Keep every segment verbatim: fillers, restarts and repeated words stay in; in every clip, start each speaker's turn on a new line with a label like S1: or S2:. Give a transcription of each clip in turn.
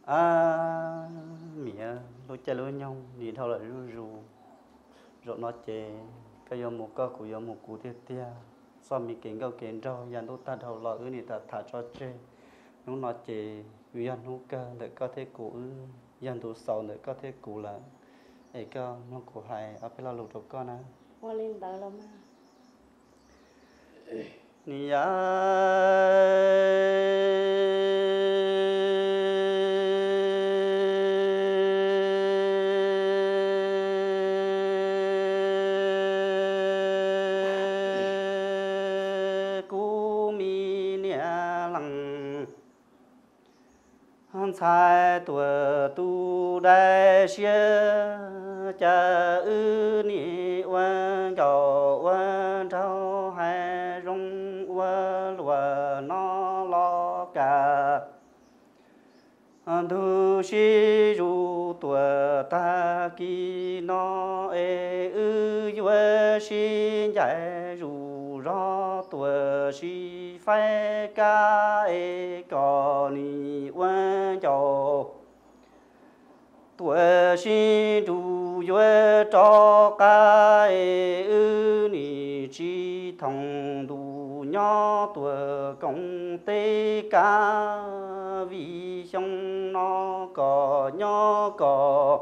S1: à mía lúc chơi lúc nhau đi thâu lại ru ru rồi nó chơi cái giờ một cái của giờ một cụ tiệt tiệt sau mi kiến câu kiến rau dàn tôi ta thâu lại ư này ta thả cho chơi nó nó chơi dàn nó cơ để có thể cụ dàn tôi sau để có thể cụ là ấy cơ nó cụ hay ở bên là lục trục con á
S2: qua lên tờ lắm
S1: nè sai tuổi tu đại xưa cha ư ni quan cầu quan trâu hai rong quan lúa nó lo cả tu sĩ ru tuổi ta kỳ nó ê ư vua xin dạy ru rõ tuổi sĩ phải ca ê có ni quan châu tuổi sinh tu vua cho ca ê ư ni chi thông tu nhỏ tuổi công tế ca vì trong nó có nhỏ có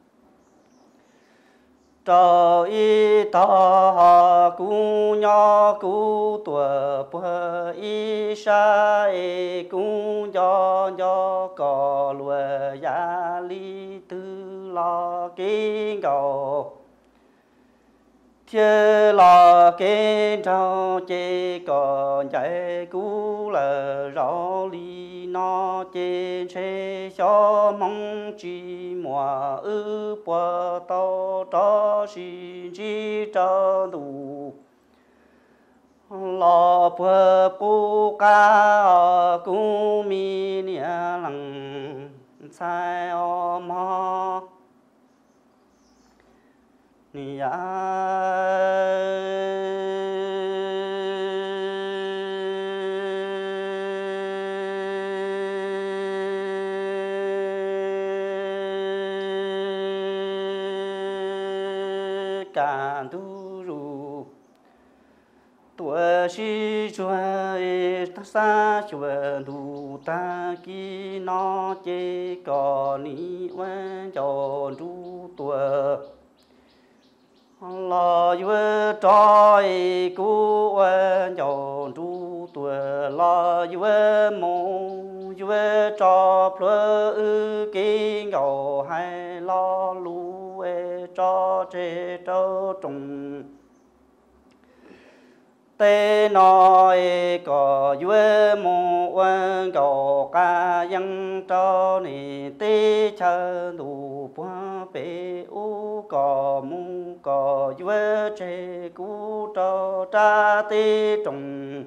S1: trời y ta cú nhỏ cú tuổi bờ y sa y cú nhỏ nhỏ có lúa giá lý tư lo kinh cầu thiên là kinh trâu chỉ còn chạy cú là rõ lý nó trên xe cho mong chỉ mùa ư qua tao cho xin chỉ cho đủ lo bờ bù ca cú mi nia lăng sai om ho nia cả tu ru tuổi si chua ta sa chua tu ta ki nó chê có ni quan cho tu tuổi lo vua trói cú quan cho tu tuổi lo vua mồ vua cho plơ ư kinh cầu hay lo lu cho chế cho trùng tê nói có vua mồ quan cầu ca dân cho ni tê chờ đủ qua bể u có mu có vua chế cú cho cha tê trùng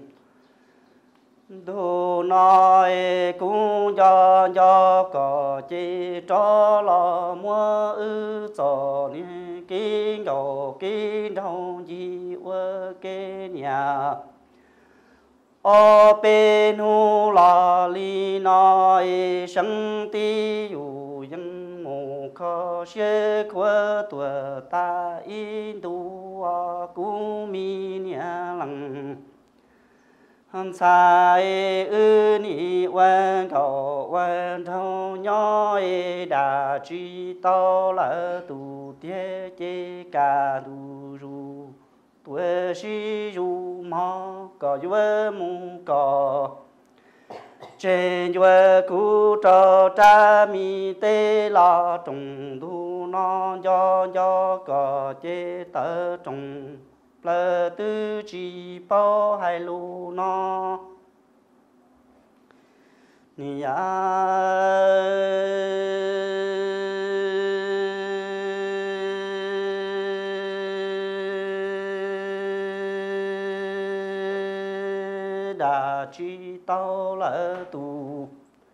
S1: đồ nói cũng cho cho có chỉ cho lo mua ư cho nên kinh cầu kinh đâu gì ở cái nhà ở bên hu là li nói sinh ti yu dân mù khó sẽ qua tuổi ta in tu à cú mi nhà lăng sai ư ni quan cầu quan thâu nhỏ đã truy tao là tu tiết chế cả tu ru tuổi si ru mò có vua mu có trên vua cú cho cha mi tê la trùng tu non cho cho có chế tơ trùng là tư chỉ bao hai lù nó nia đã chỉ tao là tu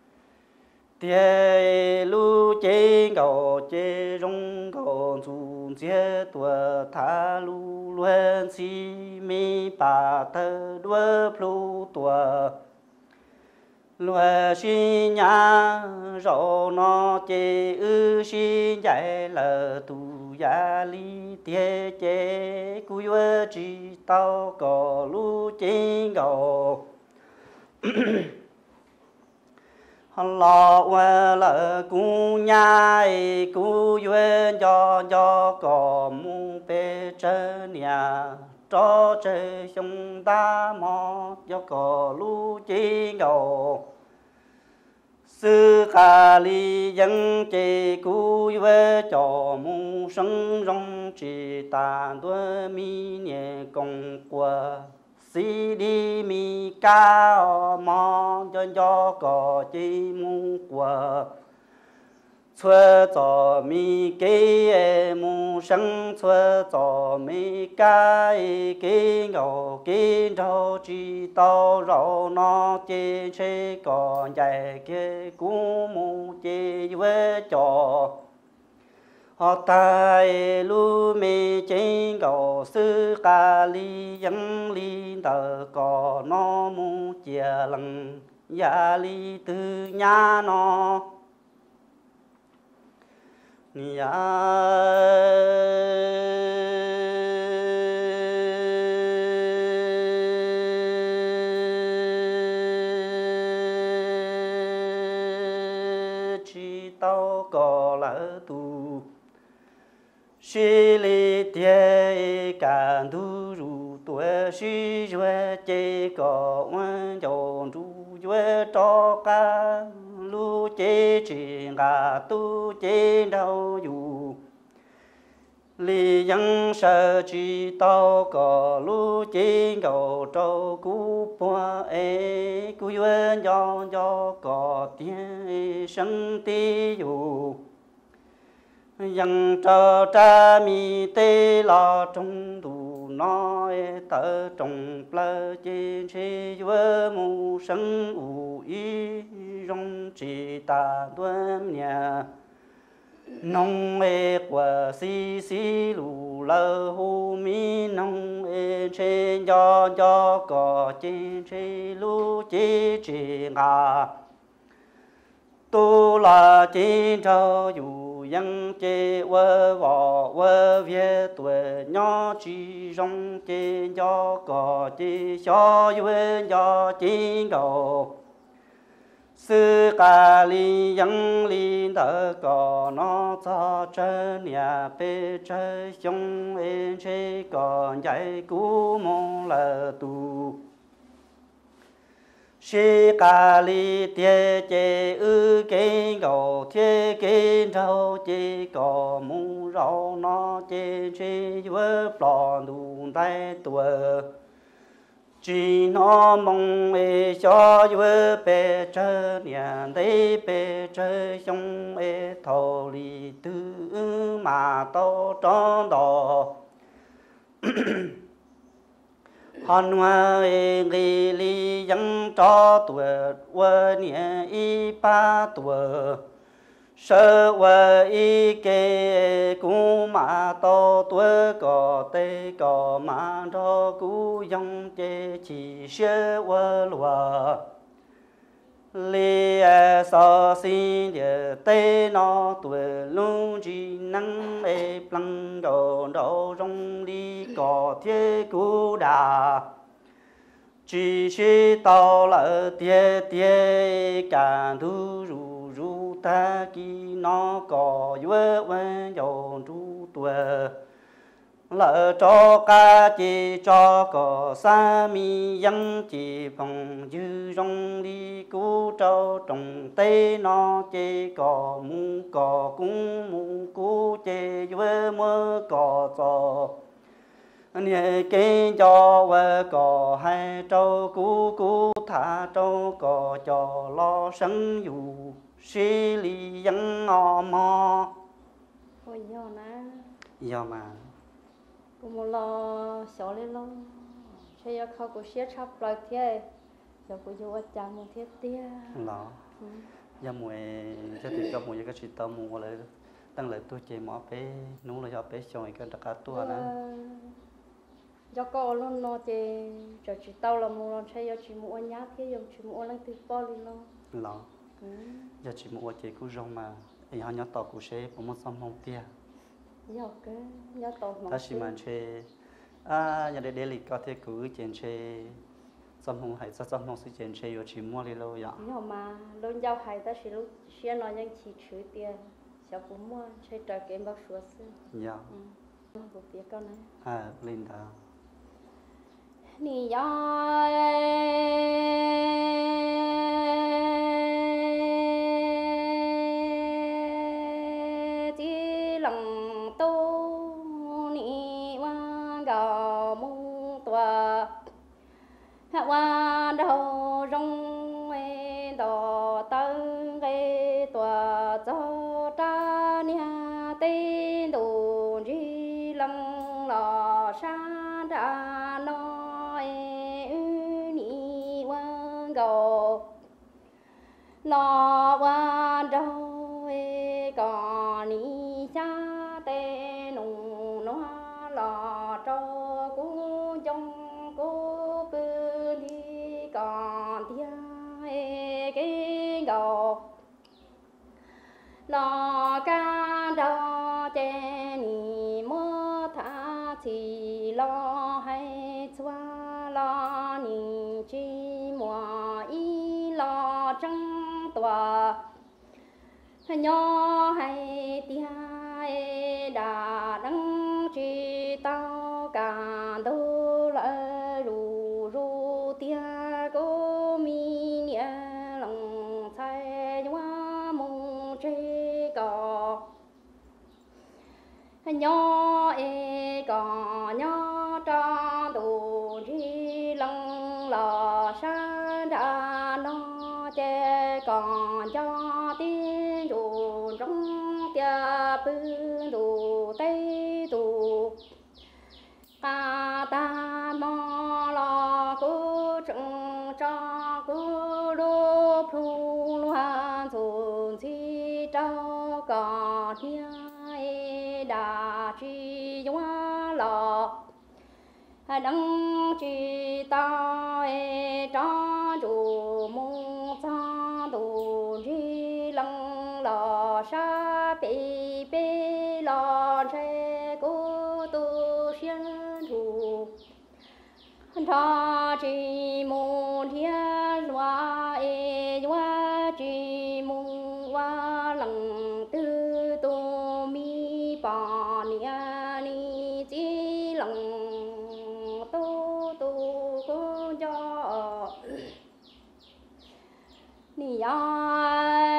S1: tiề lu chế cầu chế rong cầu dùng chế tuổi thả lu luân si mi bà thơ đua plu tuổi lúa xin nhà rau nó chế ư xin dạy là tu gia li tie chế cúi vơ chỉ tao có lu trên gầu lo qua là cú nhai cú duyên cho cho có mu bê chơ nhà cho chơi chúng ta mò cho có lu chi gầu sư khả li dân chế cú duyên cho mu生 rong chỉ ta đuôi mi nhẹ công qua si đi mi cao mong cho cho có chi mu qua chúa cho mi cái mu sinh chúa cho mi cái cái ngầu cái trâu chỉ tao rau nó chế chế còn dài cái cú mu chế với cho họ tai lu mê trên cầu sư ca li dân li tờ cò nó mu chia lần ya li từ nhà nó ya chỉ tao cò lỡ tu xí li tie cả tu ru tuổi xí duy chế có quan trọng ru duy cho cả lu chế chỉ ngà tu chế đâu dù li dân sợ chỉ tao có lu chế ngầu trâu cú qua e cú duy do do có tiếng sinh tí dù dân cho cha mi tê lo trong tù nói tớ trong plơ trên chế vơ mù sinh ủ ý rong chỉ ta tuân nhà nông ê quả xí xí lù lơ hù mi nông ê trên do do có trên chế lù chế chế ngà tu là trên trâu dù dân chế vơ võ vơ việt tuổi nhỏ chỉ rong chế do có chế cho duyên do trên cầu sư ca li dân li đỡ có nó cho chân nhà bê chơi xong ên chế còn dạy cú mong là tu sĩ ca li tie chế ư kê gầu thiết kê trâu chế có mu rau nó chế chế vơ plon đủ tay tuổi chỉ nó mong ê cho vơ bê chơ nhà đây bê chơ xong ê thầu li tư mà tô tròn đỏ hòn hoa nghi li dân cho tuổi vợ nhẹ y ba tuổi sơ vợ y kê cú mà to tuổi có tê có mà cho cú dân chê chỉ sơ vợ lùa li so xin địa tê nó tuổi luôn chỉ năng ê plăng đồ đồ rong đi có thiết cú đà chỉ chỉ tao lỡ tia tia cả thu ru ru ta kỳ nó có vơ vơ dầu ru tuổi lỡ cho ca chỉ cho có sa mi dân chỉ phòng dư rong đi cú trâu trồng tê nó chỉ có mu có cũng mu cú chỉ vơ mơ có cho nhẹ kê cho vơ có hai trâu cú cú thả trâu có cho lo sân dù xí li dân ngò mò
S2: ôi do nè
S1: do mà
S2: cũng một lo xóa lên luôn chơi choเขาcũng xếp chắp lại thế giờ cũng vô ở chăn một thiết tia
S1: đó giờ mùi cho thì cho mùi cái chuyện tâm mùi lại tăng lại tôi chơi mỏ bé nung là cho bé chơi cái đặc cá tua nè
S2: do có luôn nó thì cho chỉ tao là mua nó chơi cho chỉ mua nhát cái dùng chỉ mua lên từ bao đi lo
S1: lo giờ chỉ mua chỉ cũng rong mà thì họ nhớ tàu cũng sẽ cũng một xong không tia
S2: do cái nhớ tao mà
S1: ta chỉ mà chơi à nhà để để lịch có thể cứ chuyện chơi xong không hay sao xong không sự chuyện chơi rồi chỉ mua đi lâu vậy
S2: nhớ mà luôn giao hay ta chỉ lúc xưa nóยังchỉ chửi tiền sao cũng mua chơi trò game bác sửa xưa
S1: dạ
S2: bộ việc con này
S1: à linh đó
S2: nì ya chỉ lòng tu nì hoa gạo mông tòa hạ hoa đầu rong ê đò tăng ê tòa cho ta nia tên đồ đi lăng lò sa đà no ê ni hoa gạo lò hoa đầu ê còn ni cha tê nùng nó lò cho cú trong cú bư đi còn tia cái gầu lò ca đo chè nì mơ tha chỉ lo hay xoa lo nì chi mùa y lo trăng tòa nho hay tia đà đăng chi tao cả đô la ru ru tia cô mi nia lòng thay hoa mông chê cò nho e cò nho cho đồ chi lăng lò sa đà no chê còn cho tiên đồ trong tia bư đồ tây đồ ta ta mò lo cô trăng cho cô đô phu loan dồn chi trao còn hiai đà chi hoa lò đăng chi ta e cho chủ mong sa đồ chi lăng lò sa bì bì lò che cô tu xiên thủ tha chi môn thiên hoa e hoa chi môn hoa lăng tư tô mi pa nia ni chi lăng tô tô cô cho ni ya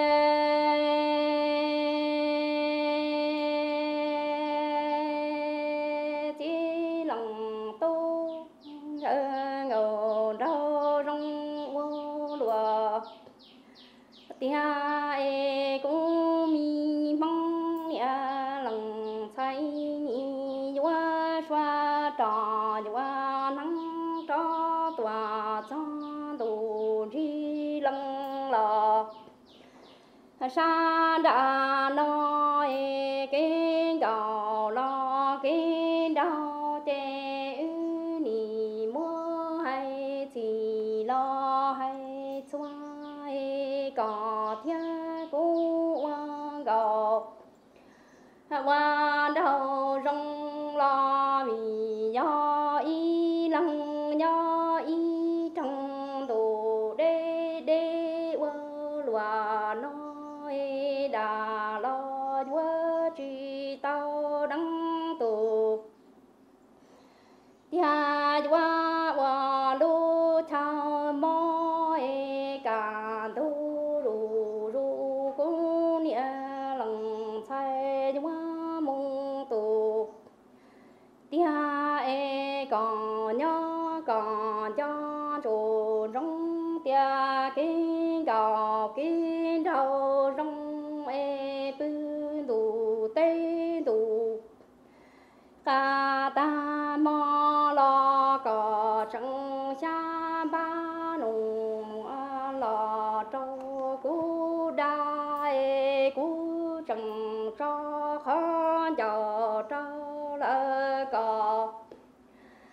S2: tia e cũng mi mong nia lăng say ni hoa xoa trò hoa nắng cho tòa cho đồ đi lăng lò sa đà no e cái gạo lo cái đau tê ư ni mua hay chỉ lo hay xoa có thiên cú hoa gạo hoa đầu rong lo vì do y lăng do y trong đồ đê đê quơ lòa nói đà lo quơ chi tao đăng tù tia hoa hoa lu chao mò cả đô tia e còn nhớ còn cho chủ rong tia cái gạo cái đầu rong e bư đủ tê đủ cả ta mò lo cò trăng xa ba nùng lò trâu cú đai cú trăng cho khó chờ cho lỡ cò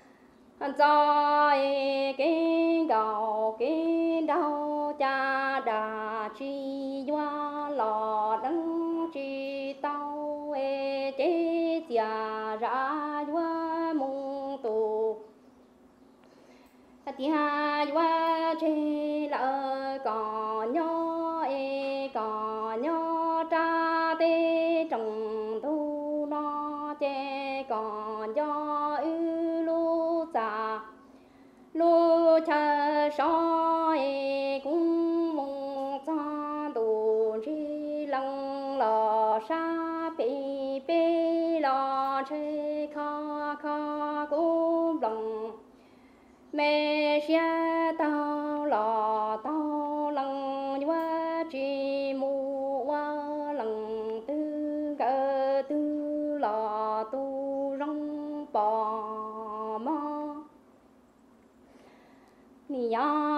S2: cho kinh đầu kinh đầu cha đà chi doa lò đấng chi tao e chế già ra doa mong tu tia doa chế lỡ có nhỏ e có nhỏ cha tê trồng tu nó chế còn do ư lu già lu cha soi cũng mong cha tu chi lăng lò sa pi pi lò che kha kha cũng lòng mẹ xe tao lò tao lăng hoa chi mu hoa lăng tư cơ tư lò tu rong bò mò nì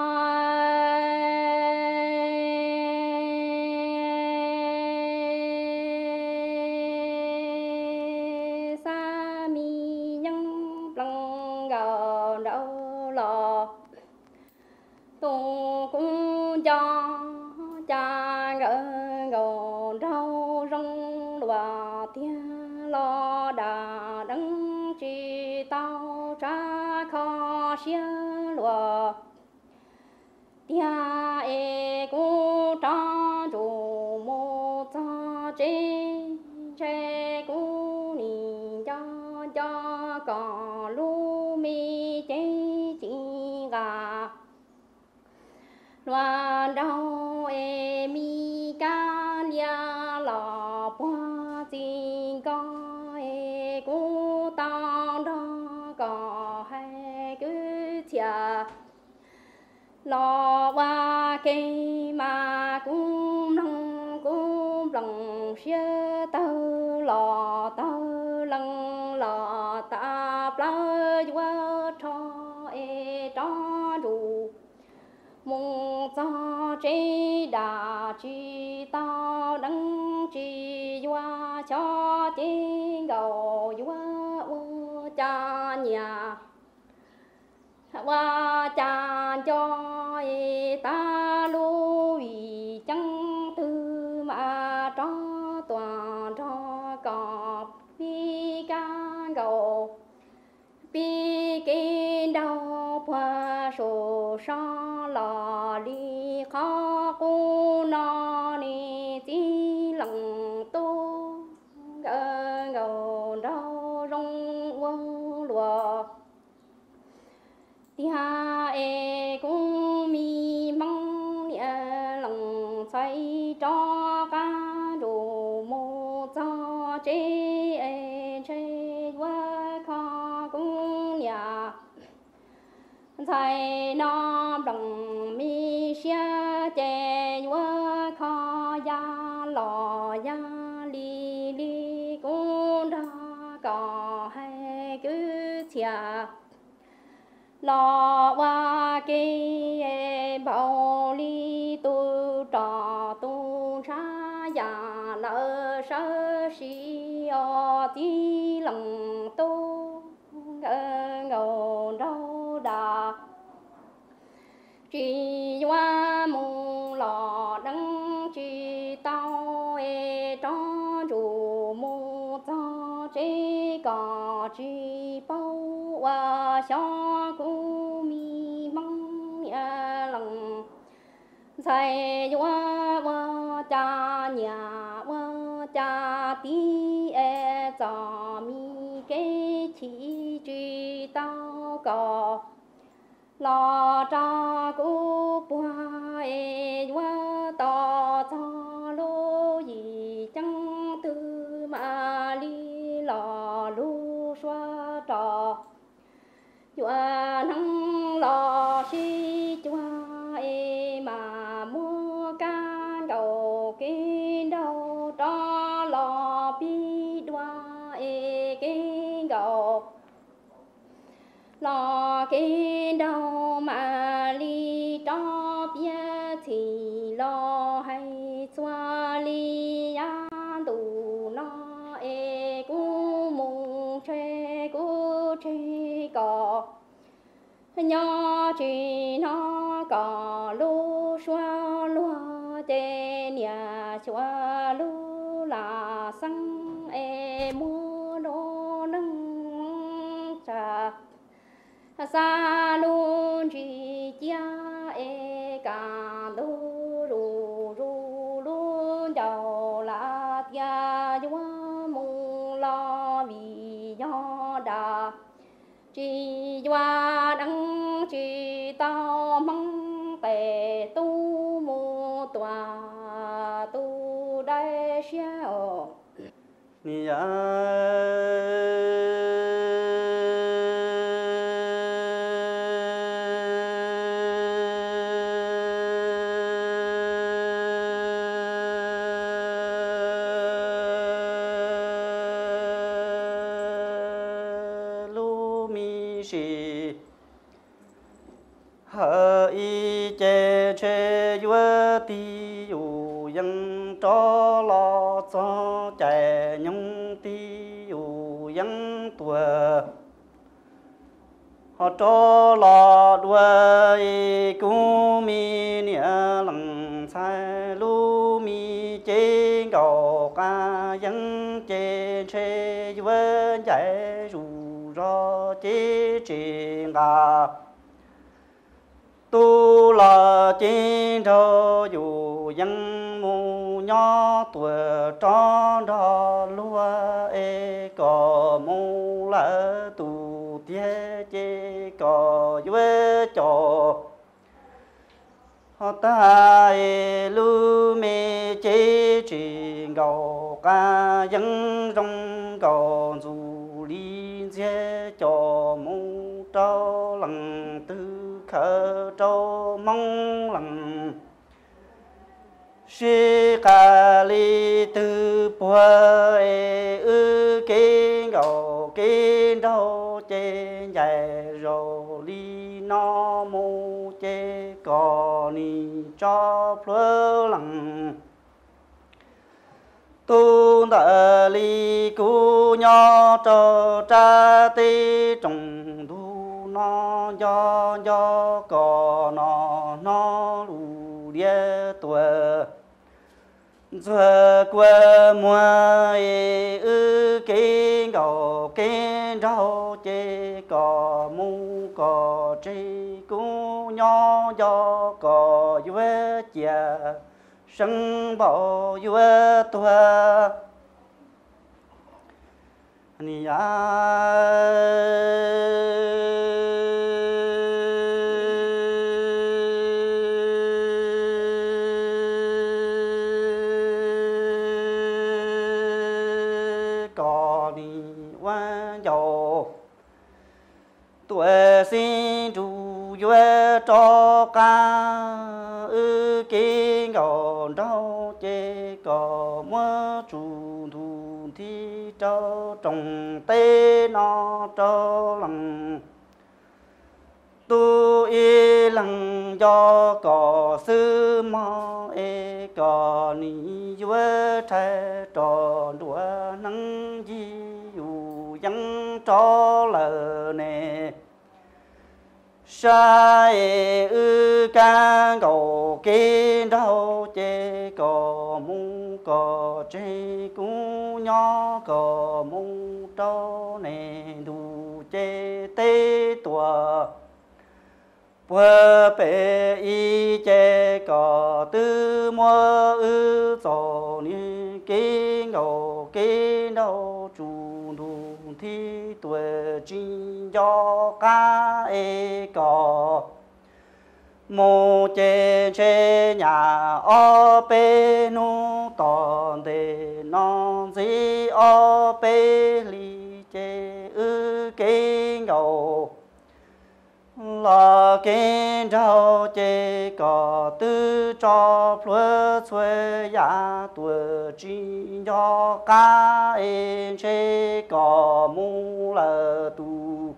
S2: sa mi nhân lăng gờ đâu lò tu cũng cho cha gờ gò rau rong lòa tia lo đà đấng chi tao cha kho xia lòa tia e cu cha chủ mô cha chế chế cu ni cho cho cò lu mi chế chi gà loa đau e mi ca lia lò qua chi co e cu tao đó có hay cứ chia lò qua cây mà cũng nông cũng lòng xưa tơ lò tơ lăng lò ta plơ qua cho e cho đủ mong cho chế đà chi tao đấng chi qua cho chế gầu qua ô cha nhà qua cha cho ta lui chẳng tư mà cho toàn cho cọp pi ca gầu pi kinh đau qua sổ sa lò đi khó cô nó ni chỉ lòng tu gờ gầu đau rong quân lùa tia e cũng mi mong nia lòng say cho ca đồ mô cho chế e chế qua kho cũng nhà thầy nó đồng mi xia chè qua kho ya lò ya li li cũng đã có hay cứ chia lò qua cái bao li tu trò tu sa ya lỡ sơ si o ti lòng tu ngầu đâu đà chỉ qua mù lò đấng chỉ tao e cho chủ mù cho chế cò chỉ bao qua cho cu mi mong ya lòng thầy qua qua cha nhà qua cha tí e cho mi cái chỉ chỉ tao cò lo cha cu qua e qua to cho lô gì chẳng tư mà li lò lu xoa trò chua nắng lò si chua e mà mua ca đầu kinh đầu cho lò bi đoa e kinh đầu lò kinh đầu mà li cho bia thì lo hay chua li ya đủ nó e cu mùng che cu che cò nhỏ chỉ nó có lu xóa lúa tên nhà xóa lu là sang em mua đồ nâng trà sa luôn chỉ cha e cả lu ru ru luôn giàu là gia doa mù lo vì do đà chỉ doa đăng chỉ tao mong tề tu mù tòa tu đại xiao
S1: ni hỡi chế chế vua ti yu yang cho lo cho trẻ nhung ti yu yang tuổi họ cho lo đuôi cú mi nia lăng sai lu mi chế gạo ca yang chế chế vua chạy rủ ro chế chế ngà tu là trên thơ dù dân mù nhỏ tuổi tròn đó lúa e có mù là tu tiết chế có duyên cho họ ta e lu mê chế chỉ gạo ca dân trong gạo dù đi chế cho mù trao lăng tư khờ trâu mong lăng suy ca li tư bùa e ư kê gạo kê đâu chê dài rồi li nó mô chê cò ni cho phơ lăng tu đờ li cu nho cho cha tê trồng thu nó do do có nó nó lù địa tuổi giờ qua mùa ư cái gạo cái rau chê có mu có chê cú nhỏ do có vết chè sân bảo vết tuổi ni tuổi sinh chủ duyên cho ca ư kinh gạo đau chê có mưa chủ thủ thi cho trồng tê nó cho lăng tu y lăng do có sư mò e có ni duyên trái trò đùa nắng gì dù vẫn cho lờ nè sai ư ca gạo kê đâu chê có mu có chê cú nhỏ có mu trâu nè đủ chê tê tùa bữa bê y chê có tư mua ư dò ni kê gạo kê đâu chủ đủ thi tuổi chín do ca e có mô chê chê nhà ô bê nu tòn đề non dì ô bê li chê ư kê ngầu là kê rau chê có tư cho phở xuê ya tuổi chín do ca e chê có mu là tu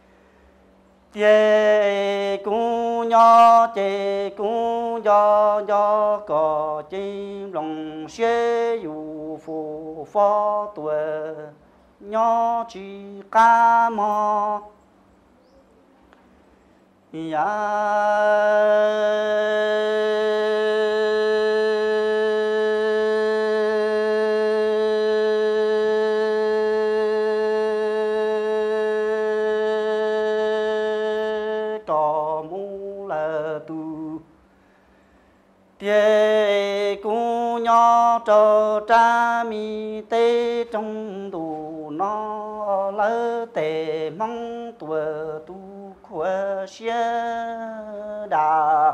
S1: chê cú nhỏ chê cú do do có chim lòng xế yu phù phó tuổi nhỏ chỉ ca mò ya có mu là tu tie cu nho trò cha mi tê trong tù nó lỡ tề mong tuổi tu khỏe xia đà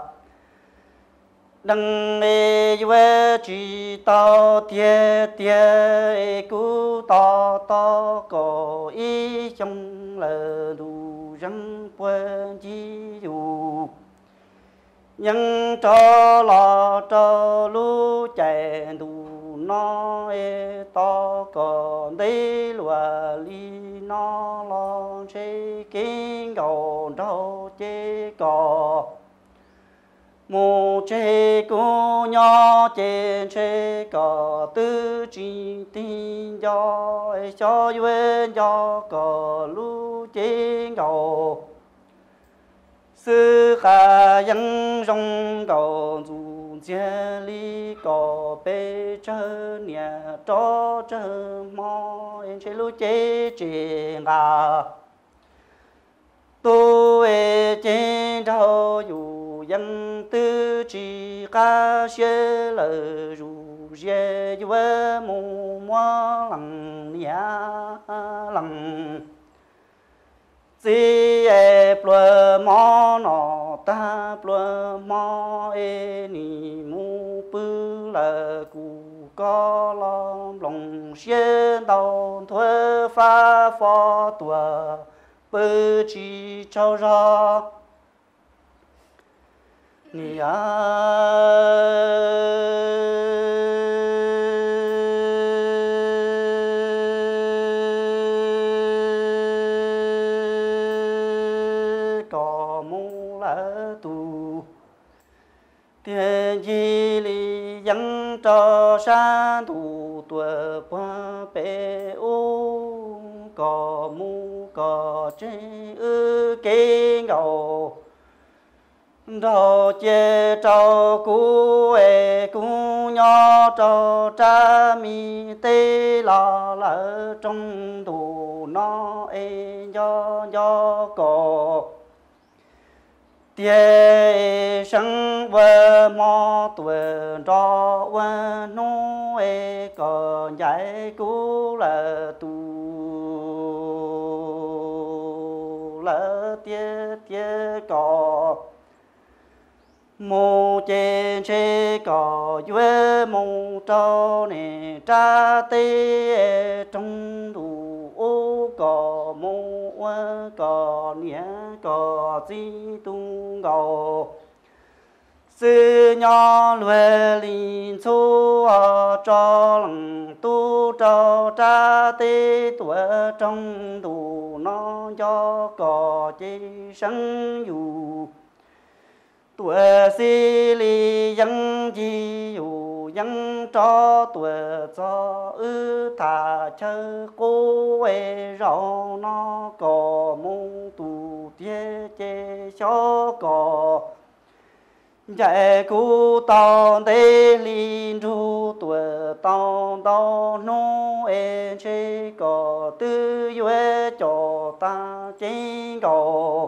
S1: đừng mê về chỉ tao tie tie cu to to có ý trong lỡ đủ răng quên chi dù nhưng cho lo cho lu chạy đủ nó e to còn đây lúa li nó lo chế kinh cầu đâu chế cò mù chế cô nhỏ chế chế cò tư chỉ tin cho cho duyên cho cò lu chế cầu sư khả dân rong cầu dù chia ly có bê chơ nhà cho chơ mò em chế lu chế chế ngà tôi chế đâu dù dân tư chỉ ca xe lờ dù dê dù mù mua lằng nhà lằng si e plơ mò nọ ta plơ mò e ni mu bư lờ cu có lo lòng xuyên đầu thuê pha phò tua bư chi châu ra ni thiên di li dân cho san thủ tuổi qua bể u có mu có trên ư kinh cầu đồ chế trâu cú e cú nhỏ trâu cha mi tê la lỡ trong tù nó e do do có tie sinh vợ mò tuổi cho vợ nó e còn dạy cú là tu lỡ tie tie có mù trên chế có vợ mù trâu nè cha tê trong đủ có mù có nhẹ có gì tung cầu sư nhỏ lùi linh su cho lòng tu cho cha tê tuổi trong tù nó cho có chi sinh dù tuổi si li dân chi dù dân cho tuổi cho ư thả chơi cô e rau nó có mu tù tie chê cho có dạy cô tao tê linh ru tuổi tao tao nó e chê có tư duy cho ta chê có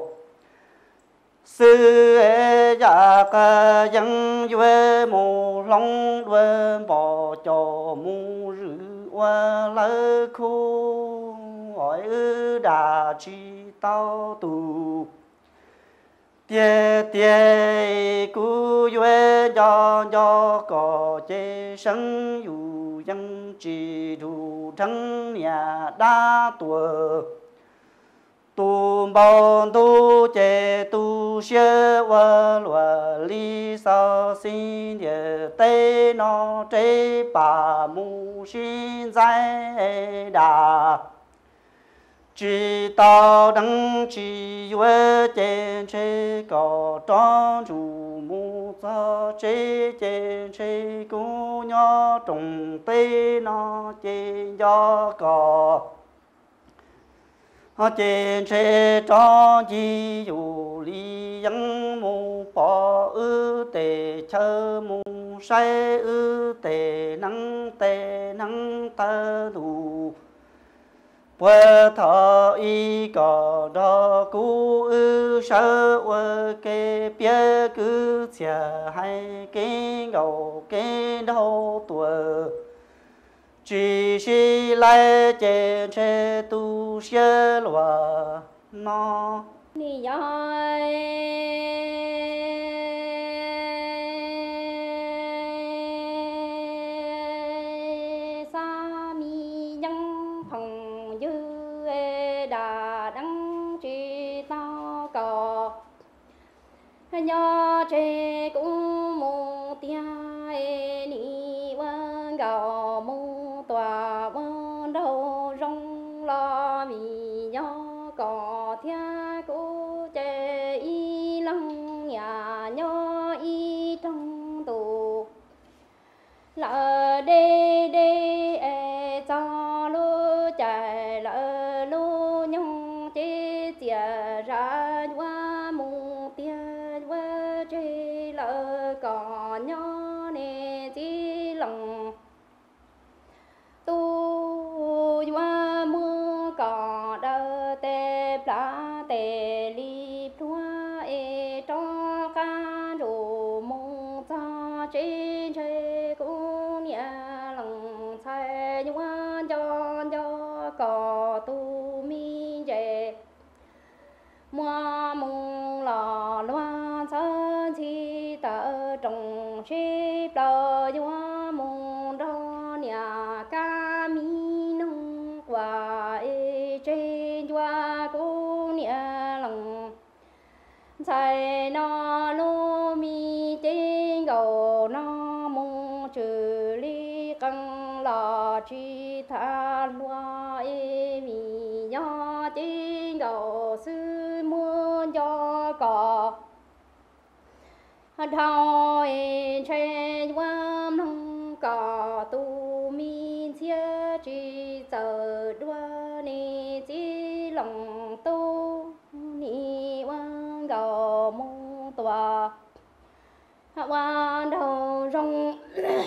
S1: sư e dạ ca dân duy mù long duy bỏ cho mù rữ hoa lỡ khu hỏi ư đà chi tao tù tie tie cú duy cho cho có chế sinh dù dân chỉ đủ thân nhà đa tuổi tu bao tu chế tu xế vơ lùa lý sao xin địa tê nó chế bà mù xin giải đà chỉ tao đăng chỉ vơ chế chế có tròn chủ mù cho chế chế chế cú nhỏ trùng tê nó chế do có họ trên xe cho chi dù lý dân mù bỏ ư tề chơ mù say ư tề năng tề năng ta đủ bữa thọ y có đó cú ư sơ ơ kê bia cứ chia hai cái đầu cái đầu tuổi chỉ si lại trên xe tu xe loa nó
S2: ni yai sa mi yang phong dư đà đăng chi tao cò nhớ chế cũng một tia ni quan gạo mu tòa quan đầu rong lo vì nhớ có thia cố chế y lăng nhà nhớ y trong tù lỡ đê đê e cho lô chạy lỡ lô nhung chế chìa ra qua mù tia qua chế lỡ có nhớ nè chỉ lòng tu qua mưa có đỡ tê plá tê li plua e cho ca rù mông cha trên chế cũng nhà lòng sai qua cho cho có tu mi chế mua mông lò loa sa chi tờ trồng chế plơ qua mông đó nhà ca mi nông quả e trên qua cũng nhà lòng sai nó lô mi trên gầu nó mông trừ ly căng lò chi tha loa e mi nhỏ trên gầu sư muôn cho cỏ thao e trên qua nông cỏ tu mi chia chi giờ đua ni chỉ lòng tu ni quan gầu mông tòa quan đầu rong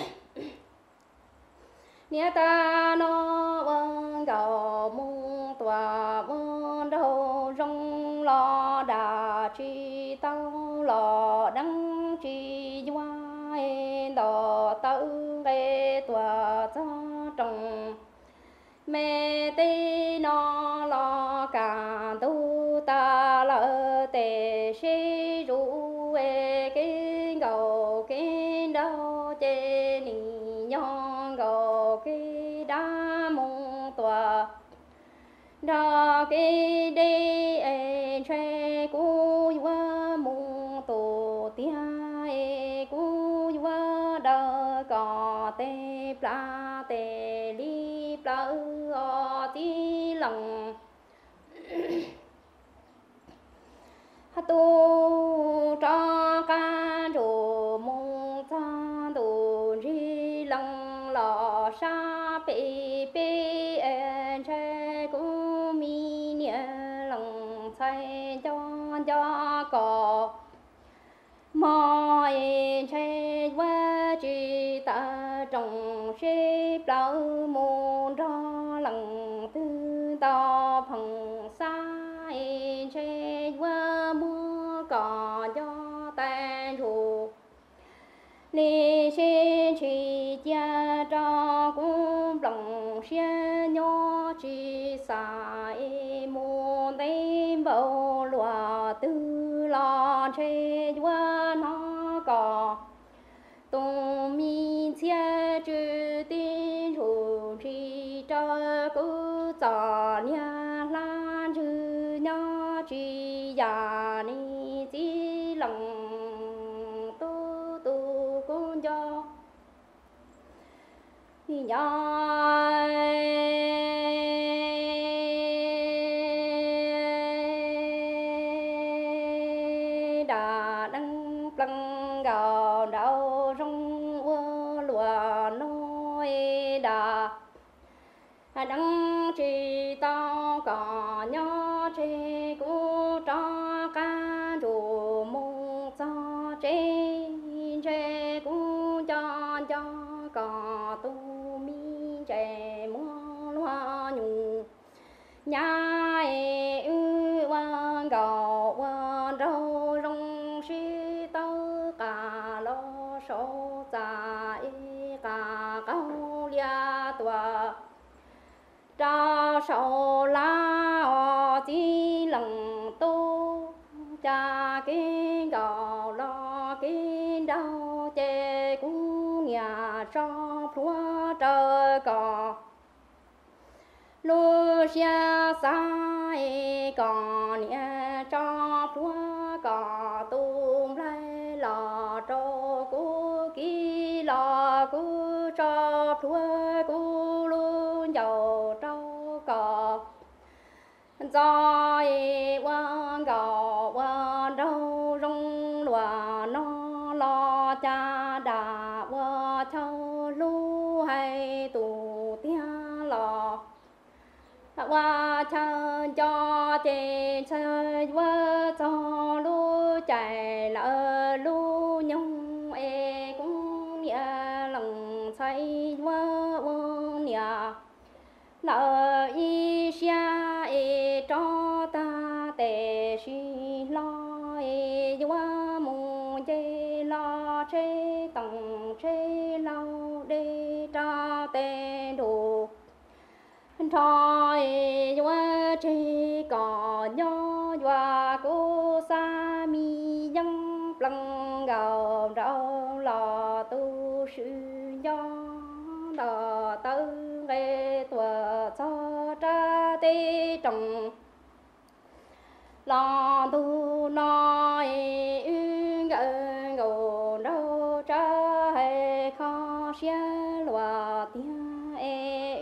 S2: nia ta nó quan gầu mông tòa quan đầu rong lo đà chi tao lo đăng chi hoa đò tơ ghê tòa cho trồng mẹ tê nó lo cả tu ta lỡ tê xê ru ê cái gầu cái đâu chê nì nhon gầu cái đá mông tòa đó cái đê ê chê cú qua mông tổ tia ê cú qua đờ có tê plá tê li plá o tí lòng tu cho ca rù mông cha tu ri lăng lò sa pi pi en che cú mi nia lăng sai cho cho có mò en che qua chi ta trồng xếp lao môn ra lăng tư to phẳng xa en che qua mưa có cho tay rù ni xin chỉ cha cho cũng lòng xe nhỏ chỉ sai môn tem bầu lúa tư lo che qua nó có tung mi chia chữ tin chủ chỉ cho cứ cho nhà lan chữ nhỏ chỉ già ni chỉ lòng tu tu cũng cho nhỏ đã đăng plăng gạo đau rong ua lúa nói đã đăng chỉ tao có nhớ chế cú cho ca chủ mong cho chế chế cú cho cho có tu mi chế mua loa nhung nhà ư quan cầu quan râu rong si tơ cả lo số dài cả câu lia tòa cho sầu la họ chỉ lần tu cha cái gò lo cái đau chê cũng nhà cho phúa trời cò lu xa sai còn nhà cho phúa cò tung lấy lò trâu cú kí lò cú cho phúa cú luôn dầu trâu cò do quan gò quan đâu rong lòa nó lo cha đà qua châu lu hay tù tia lò qua chân cho trên chơi qua cho lu chạy lỡ lu nhung e cũng nhà lòng say qua quân nhà lỡ y xa e cho ta tề suy lo e qua mùng chê lo chê tầng chê lâu để cho tề đủ thôi qua chỉ có nhỏ qua cô sa mi dân lăng gạo rau lò tu sư do đò tư nghe tua cho cha tê trồng lò tu nói ưng gạo gạo rau cha hay khó xia loa tia e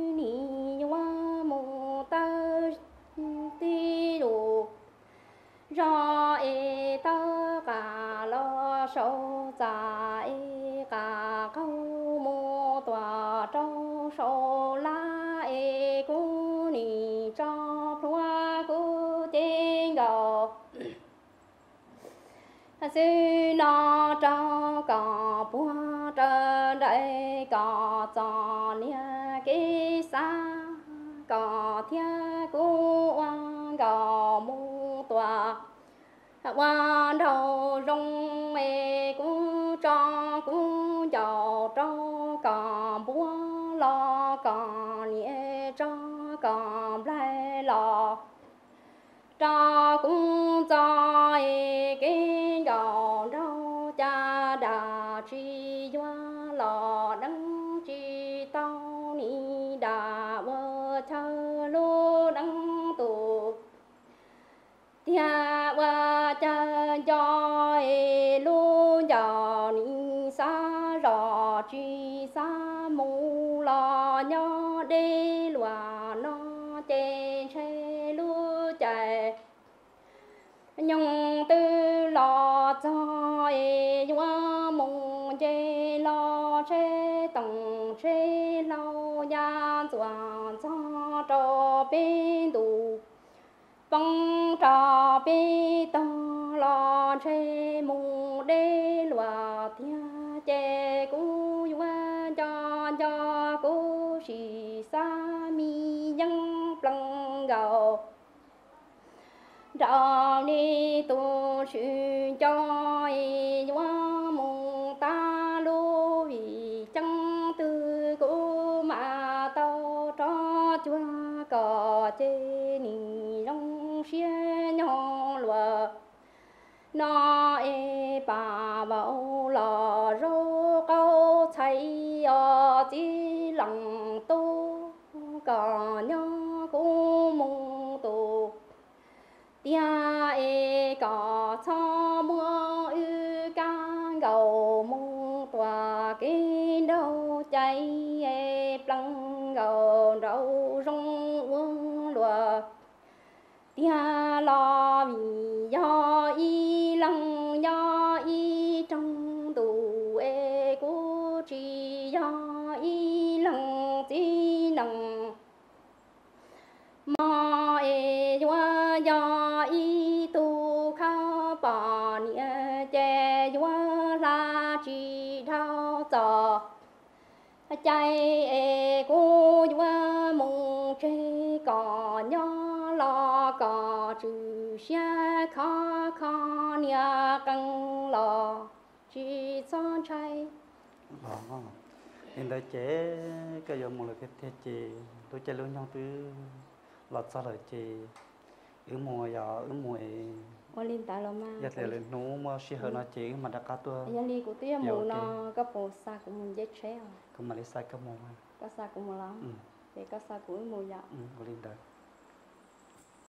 S2: do e tơ cả lo sâu dài cả câu mô tòa trâu sâu lá e cú nì cho phua cú trên gò sư nó cho cò bua trên đây cò trò nia cái xa cò thia cú oan gò mu tòa qua đầu rong mê cũng cho cũng giàu cho cò búa lo cò nhẹ cho cò lai lò cho cũng cho cái giàu đâu cha đà chi doa lò đắng chi tao ni đà vơ thơ lô đắng tù tia qua cha cho lu giờ ni sa rò chi sa mu lo nho đê lòa nó chê chê lu chạy nhung tư lo cho qua mùng chê lo chê tầng chê lâu ya doan cho cho bên đủ băng trà bê tơ lo chê mù đê lòa tia chê cú qua cho cho cú xì sa mi dân plăng gạo trà đi tu sư cho qua mù ta lu vì chân tư cú mà tao cho chúa cò chê ni rong xia nhỏ lùa nó e bà bảo lò rô câu thấy ở chỉ lòng tu cò nhỏ cú mùng tu tia e cò cho mưa ư ca gầu mùng tòa cái đâu cháy e plăng gầu rau rong uống lùa tia lo vì do y lăng do y trong tù e cú chỉ do y lăng chỉ lăng chạy e cô qua mùng chơi cỏ nhỏ lò cỏ chữ xe khó khó nhà căng lò chỉ son chạy
S1: đó hiện tại chế cái giờ một là cái thế chế tôi chơi luôn nhau từ lọt sao là chế ở mùa gió ở mùa
S2: qua linh tại lo mà
S1: giờ thì lên nấu mà xí hơn nó chế mà đã cá tua
S2: giờ li của tia mù nó cái bộ sa của mình dễ chơi
S1: cũng mà lấy sai cái mùa mà
S2: cái sa của mình lắm để cái sa của mù gió
S1: ừ lên đấy